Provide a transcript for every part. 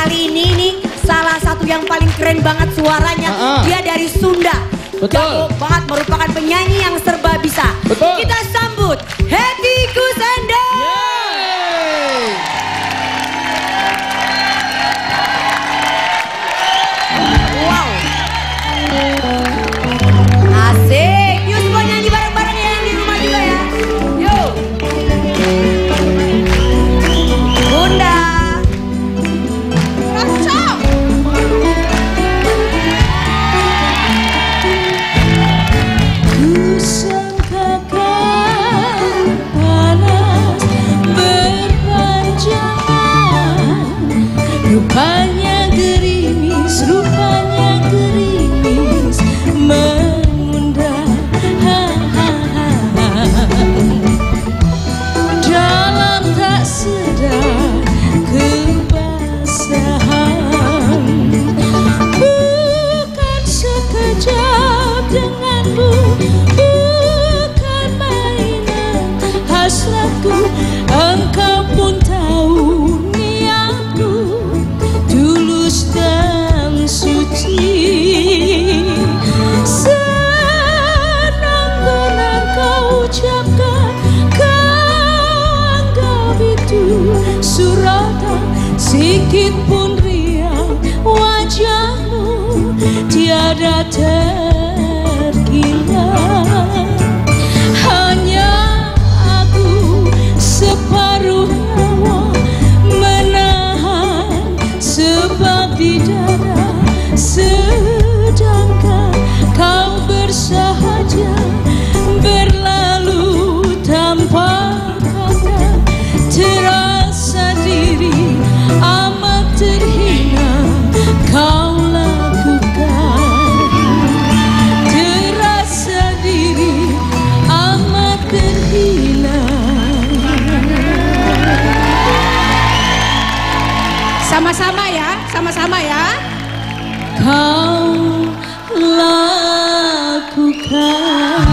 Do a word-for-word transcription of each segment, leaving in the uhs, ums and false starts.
Kali ini nih salah satu yang paling keren banget suaranya. Uh -uh. Dia dari Sunda. Betul. Jago banget, merupakan penyanyi yang serba bisa. Betul. Kita sambut Hetty Koes Endang. Wow. Asik. Yuk semua nyanyi bareng-bareng ya yang di rumah juga ya. Yuk. Bunda. Racok. Rupanya gerimis, rupanya gerimis mengundang dalam tak sedar kebasahan. Bukan sekejap denganmu, bukan mainan hasratku. Engkau pun tahu dan suci. Senang benar kau ucapkan, kau anggap itu suratan. Sikit pun riang wajahmu tiada terkira. Hanya aku separuh nyawa menahan sebab di dada, sedangkan kau bersahaja berlalu tanpa kata. Terasa diri amat terhina kau lakukan. Terasa diri amat terhina. Sama-sama ya, sama-sama ya. Kau lakukan.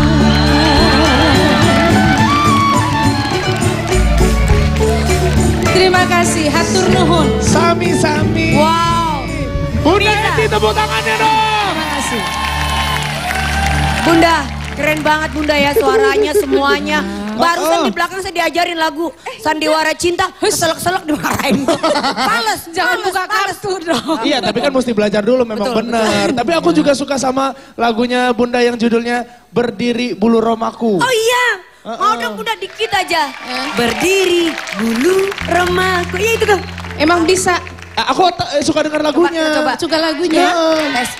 Terima kasih, hatur nuhun. Sami-sami. Wow. Bunda Hetty, tepuk tangannya dong. Terima kasih. Bunda, keren banget Bunda ya suaranya semuanya. Barusan di belakang saya diajarin lagu Sandiwara Cinta, keselak-selak dimarahin. Pales, Jangan buka kartu dong. Iya, tapi kan mesti belajar dulu, memang Betul, benar. Tapi aku juga suka sama lagunya Bunda yang judulnya Berdiri Bulu Romaku. Oh iya, mau dong Bunda dikit aja. Berdiri bulu remaku, ya itu tuh. Emang bisa. Aku eh, suka dengar lagunya. Coba, Suka lagunya. Tes.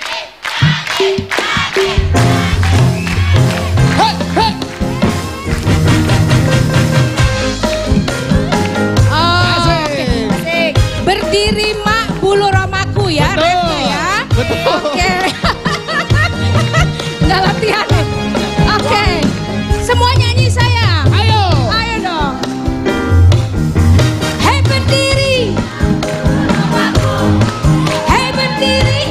Hei, hei. Oke. Berdiri mak bulu romaku ya, Betul. refnya ya. Betul. Oke. Nggak latihan nih. Oke. Semua nyanyi saya. Ayo. Ayo dong. Hei berdiri. Hei berdiri.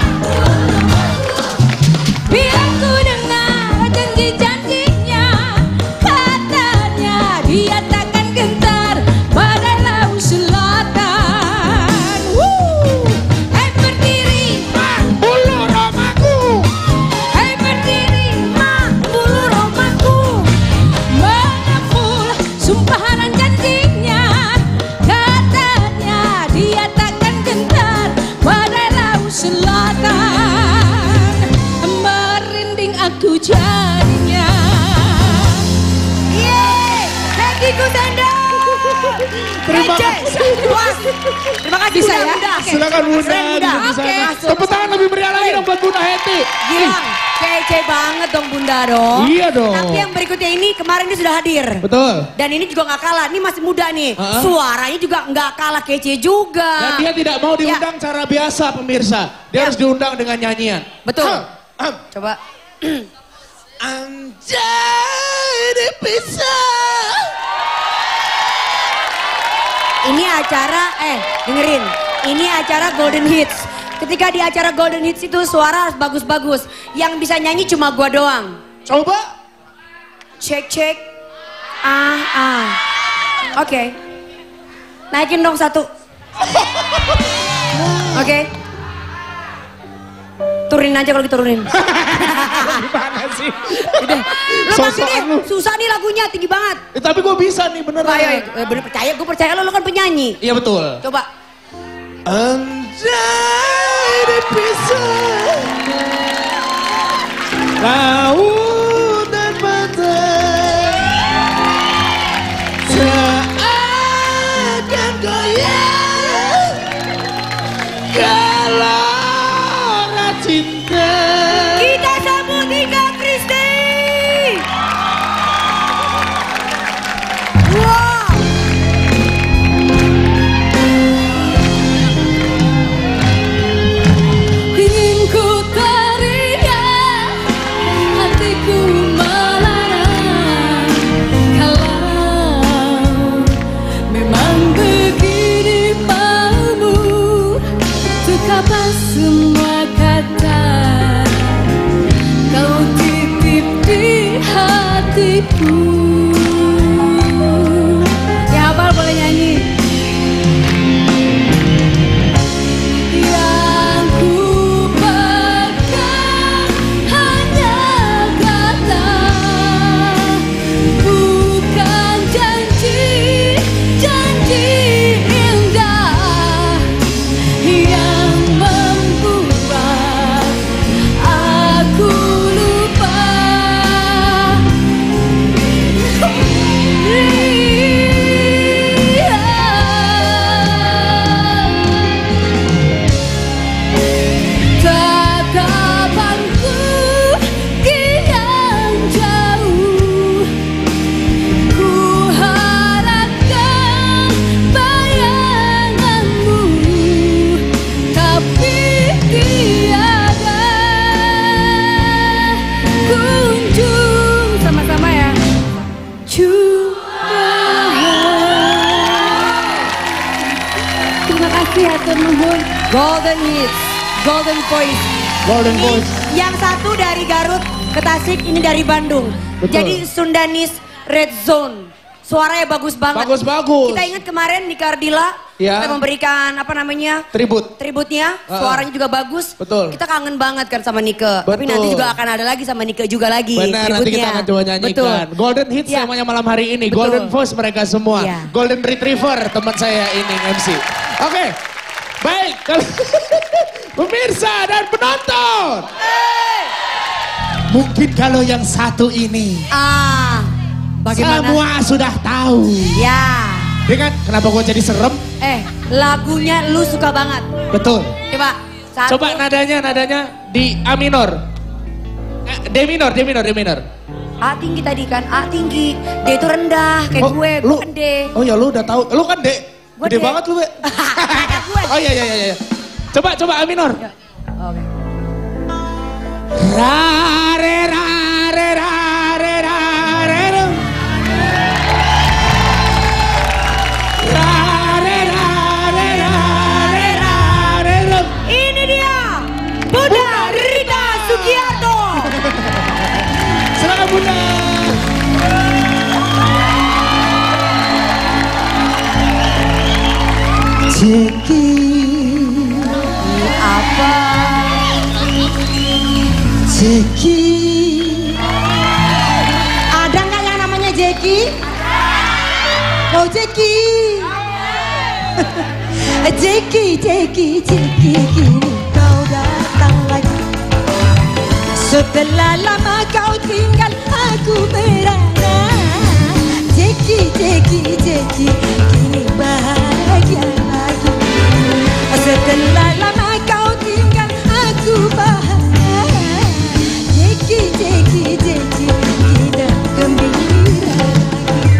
Bila ku dengar janji-janjinya, katanya dia takkan gentar badai laut selatan. Woo! Hei berdiri, Bulu Romaku. hei berdiri, mak bulu romaku. Menepul sumpahan janjinya, katanya dia takkan gentar badai laut selatan. Merinding aku jadinya. Yeay, Hetty Koes Endang. Terima Kece. kasih. Wah, terima kasih Bisa Bunda, ya? Bunda. Oke. Silakan Bunda Keren, Bunda. duduk di sana. Oke. Tepuk tangan lebih meriah lagi dong buat Bunda Hetty. Gilang, kece banget dong Bunda dong. Iya dong. Tapi yang berikutnya ini kemarin dia sudah hadir. Betul. Dan ini juga gak kalah, ini masih muda nih. Uh-uh. Suaranya juga gak kalah kece juga. Dan dia tidak mau diundang cara biasa pemirsa. Dia Ya. harus diundang dengan nyanyian. Betul. Ahem, ahem. Coba. Anjay dipisah. Ini acara, eh dengerin. Ini acara Golden Hits. Ketika di acara Golden Hits itu suara harus bagus-bagus. Yang bisa nyanyi cuma gua doang. Coba. Cek cek. Ah ah. Oke. Naikin dong satu. Oke. Turunin aja kalau diturunin. Gimana sih? Udah. Lo pasti deh, susah nih lagunya, tinggi banget. Eh, tapi gue bisa nih beneran. Ayo, ayo, eh, bener percaya, gue percaya lo, lo kan penyanyi. Iya betul. Coba. Anjay dipisah laut dan pantai seakan goyang gelora cinta. Kita sambut Nika Kristi. Wow. Ingin ku teriak, hatiku melarang. Kalau memang begini maumu, untuk apa semua kata kau titip di hatiku. Ya hafal boleh nyanyi. Yang ku pegang hanya kata, bukan janji, janji indah yang membuat aku lupa. Tatapanku kian jauh, ku harapkan bayanganmu, tapi tiada kunjung. Sama-sama ya. Cuma terima kasih atur nuhun. Golden Hits, Golden Voice. Golden Ini Voice. Yang satu dari Garut ke Tasik, ini dari Bandung. Betul. Jadi Sundanis Red Zone. Suaranya bagus banget. Bagus-bagus. Kita ingat kemarin di Kardila, Ya. kita memberikan apa namanya? Tribut. Tributnya, suaranya juga bagus. Betul. Kita kangen banget kan sama Nike. Tapi Betul. nanti juga akan ada lagi sama Nike juga lagi. Benar, nanti kita tributnya. akan coba nyanyikan. Betul. Golden Hits Ya. namanya malam hari ini. Betul. Golden Voice mereka semua. Ya. Golden Retriever teman saya ini M C. Oke, baik. Kalau pemirsa dan penonton. Mungkin kalau yang satu ini Ah, bagaimana? semua sudah tahu. Ya. Dengan kenapa gue jadi serem? Eh, lagunya lu suka banget. Betul. Coba. Satu. Coba nadanya, nadanya di A minor. Eh, D minor, D minor, D minor. A tinggi tadi kan, A tinggi. D itu rendah, kayak gue, lu, bukan D. oh ya lu udah tahu. Lu kan D. Gue Gede D. banget lu, Be. Kayak gue. Oh iya iya iya iya. Coba coba A minor. Oke. Ra re ra re ra re ra re re. Ra re ra re ra re ra re re. Ini dia, Bunda Rita Sugiarto. Silakan Bunda. Jeki Apa? Jeki, ada nggak yang namanya Jeki? Oh Jeki, Jeki, Jeki, Jeki, kini kau datang lagi. Setelah lama kau tinggal aku berada. Jeki, Jeki, Jeki, kini bahagia lagi. Setelah lama kau tinggal aku bahagia. Jeki, Jeki, Jeki, kita gembira lagi.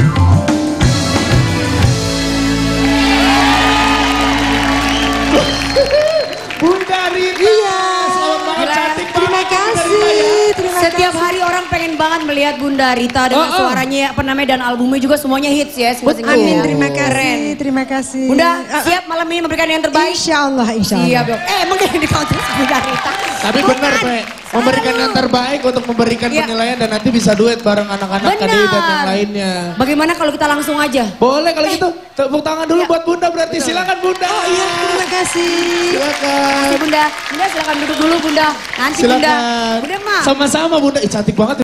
Bunda Rita. Iya. Selamat malam, Gila. cantik Terima banget, Bunda kasih, Rita ya. terima Setiap kasih. hari orang pengen banget melihat Bunda Rita dengan Oh, oh. suaranya apa namanya dan albumnya juga semuanya hits ya. Betul. Amin, ya. terima kasih, Keren. terima kasih. Bunda, Ah, siap malam ini memberikan yang terbaik? Insya Allah, insya Allah. Siap dong. Eh, emang yang di counter Bunda Rita. Tapi Bukan. benar, Pe. Memberikan Selalu. yang terbaik untuk memberikan Iya. penilaian dan nanti bisa duet bareng anak-anak K D I dan yang lainnya. Bagaimana kalau kita langsung aja? Boleh kalau gitu. Tepuk tangan dulu Ya. buat Bunda berarti. Silakan Bunda. Oh iya, terima kasih. Silakan. Bunda. Bunda silakan duduk dulu Bunda. Nanti Bunda. Silakan. Bunda mah. Sama-sama Bunda. Ih, cantik banget.